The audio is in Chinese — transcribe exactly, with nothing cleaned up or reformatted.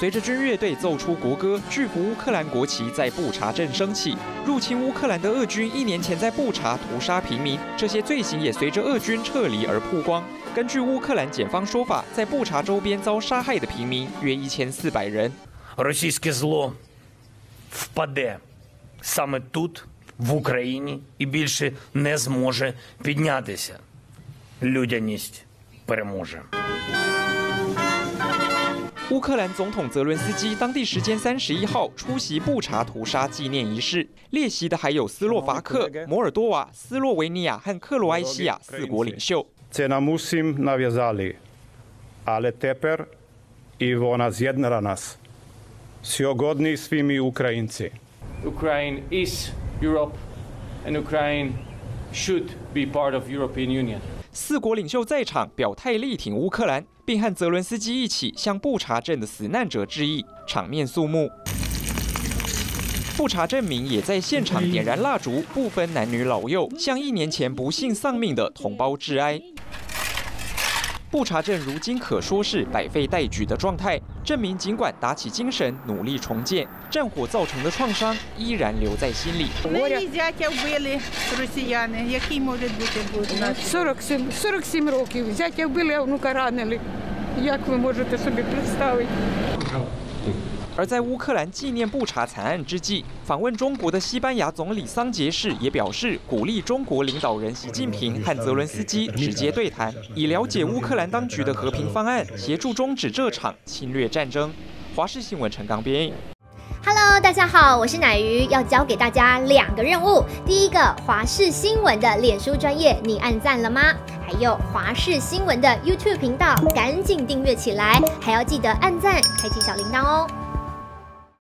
随着军乐队奏出国歌，巨幅乌克兰国旗在布查镇升起。入侵乌克兰的俄军一年前在布查屠杀平民，这些罪行也随着俄军撤离而曝光。根据乌克兰检方说法，在布查周边遭杀害的平民约一千四百人。 Російське зло впаде саме тут, в Україні, і більше не зможе піднятися. Людяність переможе. 乌克兰总统泽伦斯基当地时间三十一号出席布查屠杀纪念仪式，列席的还有斯洛伐克、摩尔多瓦、斯洛维尼亚和克罗埃西亚四国领袖。 Це нам усім нав'язали, але тепер і вона з'єднала нас. Сьогодні свими українці. Ukraine is Europe, and Ukraine should be part of European Union. 四国领袖在场表态力挺乌克兰，并和泽伦斯基一起向布查镇的死难者致意，场面肃穆。布查镇民也在现场点燃蜡烛，不分男女老幼，向一年前不幸丧命的同胞致哀。布查镇如今可说是百废待举的状态，镇民尽管打起精神努力重建，战火造成的创伤依然留在心里。 Мені зятя вбили росіяни. Який може бути буд? сорок сім, сорок сім років. Зятя вбили, а внука ранили. Як ви можете собі представити? 而在乌克兰纪念布查惨案之际，访问中国的西班牙总理桑杰士也表示，鼓励中国领导人习近平和泽伦斯基直接对谈，以了解乌克兰当局的和平方案，协助终止这场侵略战争。华视新闻陈刚编译。 Hello， 大家好，我是乃瑜，要教给大家两个任务。第一个，华视新闻的脸书专页，你按赞了吗？还有华视新闻的 YouTube 频道，赶紧订阅起来，还要记得按赞，开启小铃铛哦。